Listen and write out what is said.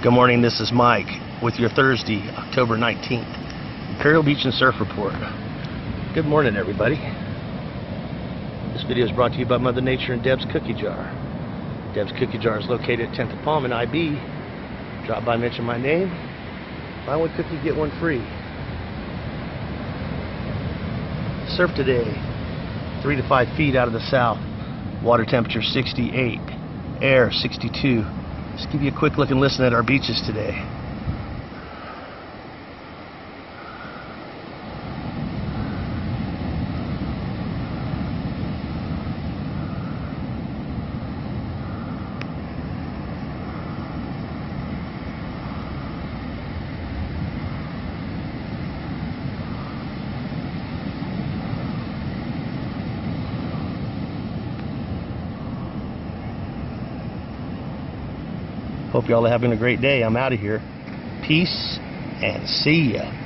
Good morning, this is Mike with your Thursday, October 19th, Imperial Beach and Surf Report. Good morning, everybody. This video is brought to you by Mother Nature and Deb's Cookie Jar. Deb's Cookie Jar is located at 10th and Palm in IB. Drop by, mention my name. Buy one cookie, get one free. Surf today, 3 to 5 feet out of the south. Water temperature 68, air 62. Just give you a quick look and listen at our beaches today. Hope y'all are having a great day. I'm out of here. Peace and see ya.